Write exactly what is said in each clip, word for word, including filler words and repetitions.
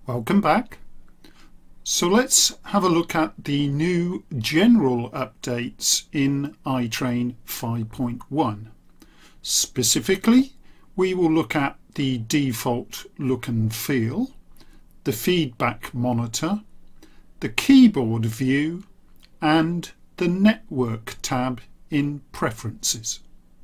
Welcome back. So let's have a look at the new general updates in iTrain five point one. Specifically, we will look at the default look and feel, the feedback monitor, the keyboard view, and the network tab in preferences.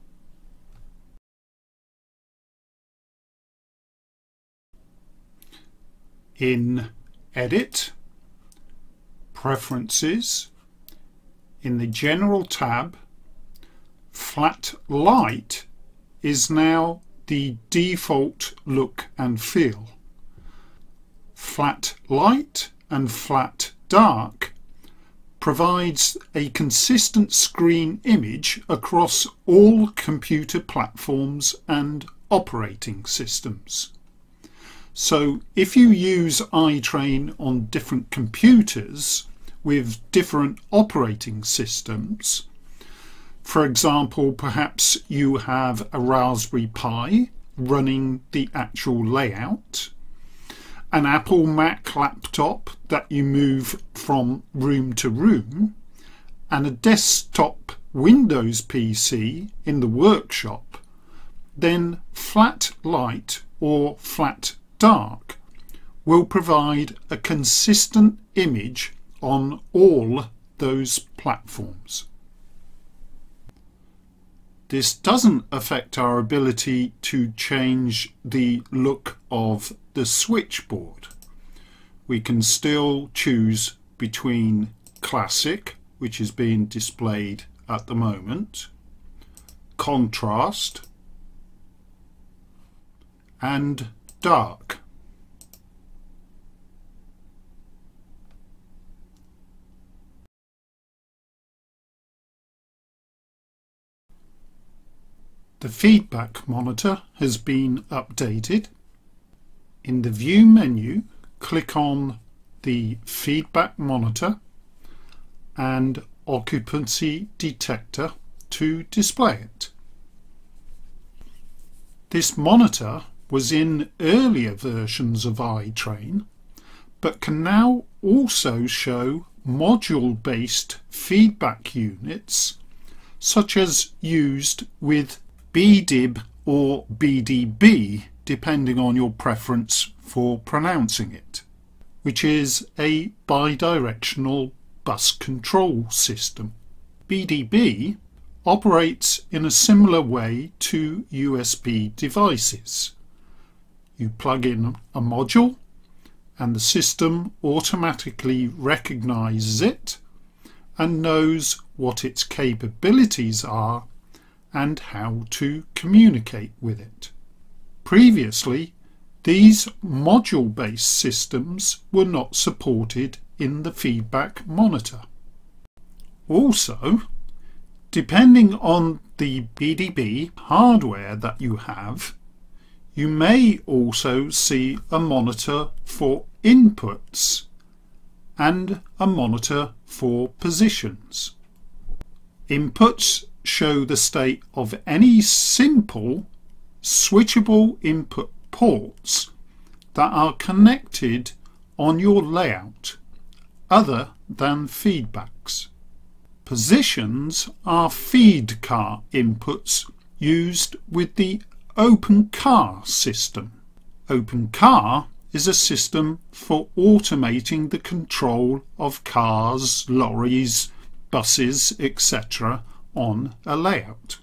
In Edit, Preferences, in the General tab, Flat Light is now the default look and feel. Flat Light and Flat Dark provides a consistent screen image across all computer platforms and operating systems. So if you use iTrain on different computers with different operating systems, for example, perhaps you have a Raspberry Pi running the actual layout, an Apple Mac laptop that you move from room to room, and a desktop Windows P C in the workshop, then Flat Light or Flat Dark will provide a consistent image on all those platforms. This doesn't affect our ability to change the look of the switchboard. We can still choose between Classic, which is being displayed at the moment, Contrast, and Dark. The feedback monitor has been updated. In the View menu, click on the Feedback Monitor and Occupancy Detector to display it. This monitor was in earlier versions of iTrain, but can now also show module-based feedback units, such as used with BiDiB or BiDiB, depending on your preference for pronouncing it, which is a bidirectional bus control system. BiDiB operates in a similar way to U S B devices. You plug in a module and the system automatically recognizes it and knows what its capabilities are and how to communicate with it. Previously, these module-based systems were not supported in the feedback monitor. Also, depending on the BiDiB hardware that you have, you may also see a monitor for inputs and a monitor for positions. Inputs show the state of any simple switchable input ports that are connected on your layout other than feedbacks. Positions are FeedCar inputs used with the OpenCar system. OpenCar is a system for automating the control of cars, lorries, buses, et cetera on a layout.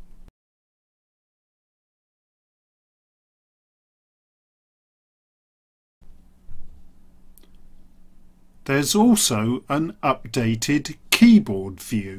There's also an updated keyboard view.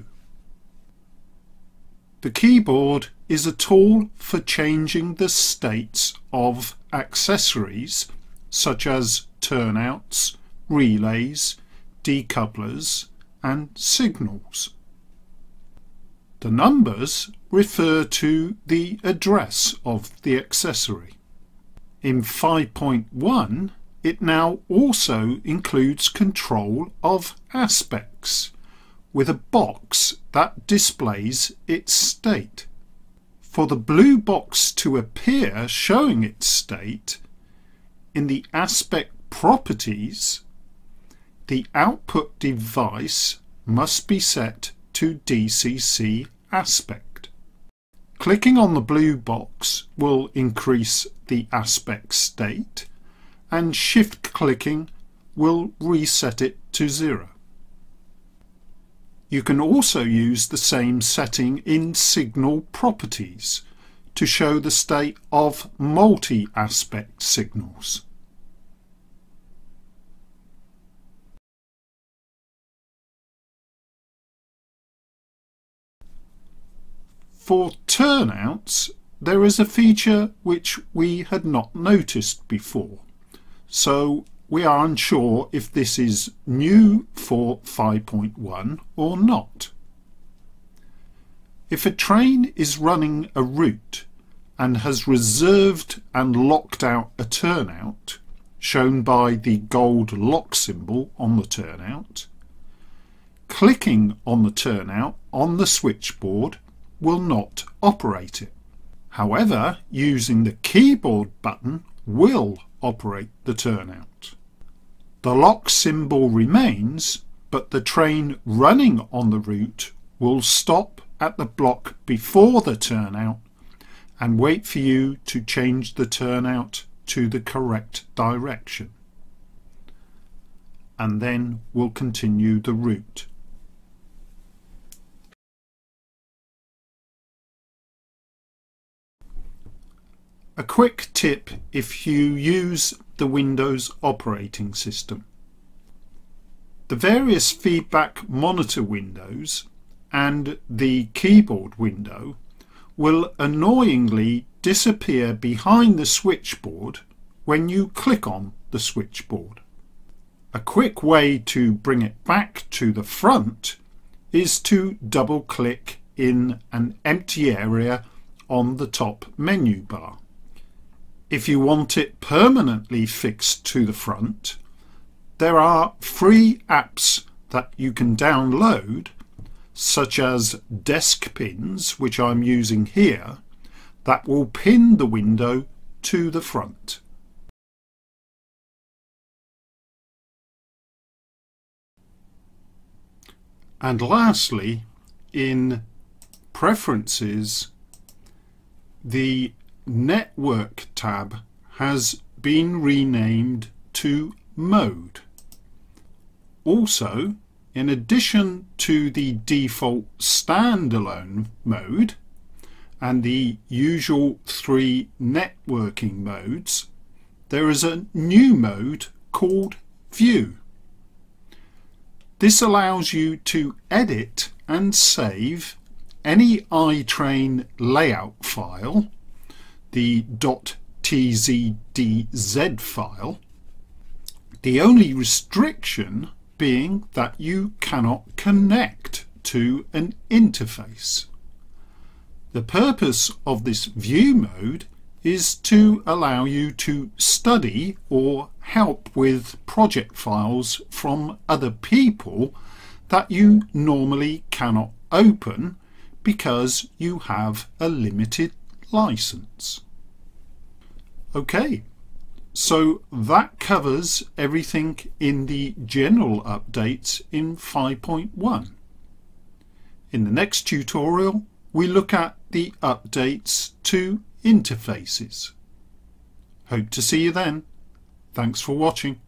The keyboard is a tool for changing the states of accessories such as turnouts, relays, decouplers, and signals. The numbers refer to the address of the accessory. In five point one, it now also includes control of aspects, with a box that displays its state. For the blue box to appear showing its state, in the aspect Properties, the output device must be set to D C C aspect. Clicking on the blue box will increase the aspect state, and shift clicking will reset it to zero. You can also use the same setting in signal properties to show the state of multi-aspect signals. For turnouts, there is a feature which we had not noticed before, so we are unsure if this is new for five point one or not. If a train is running a route and has reserved and locked out a turnout, shown by the gold lock symbol on the turnout, clicking on the turnout on the switchboard will not operate it. However, using the keyboard button will operate the turnout. The lock symbol remains, but the train running on the route will stop at the block before the turnout and wait for you to change the turnout to the correct direction, and then will continue the route. A quick tip if you use the Windows operating system. The various feedback monitor windows and the keyboard window will annoyingly disappear behind the switchboard when you click on the switchboard. A quick way to bring it back to the front is to double click in an empty area on the top menu bar. If you want it permanently fixed to the front, there are free apps that you can download, such as desk pins, which I'm using here, that will pin the window to the front. And lastly, in Preferences, the Network tab has been renamed to Mode. Also, in addition to the default standalone mode and the usual three networking modes, there is a new mode called View. This allows you to edit and save any iTrain layout file, the .tzdz file, the only restriction being that you cannot connect to an interface. The purpose of this view mode is to allow you to study or help with project files from other people that you normally cannot open because you have a limited license. Okay, so that covers everything in the general updates in five point one. In the next tutorial, we look at the updates to interfaces. Hope to see you then. Thanks for watching.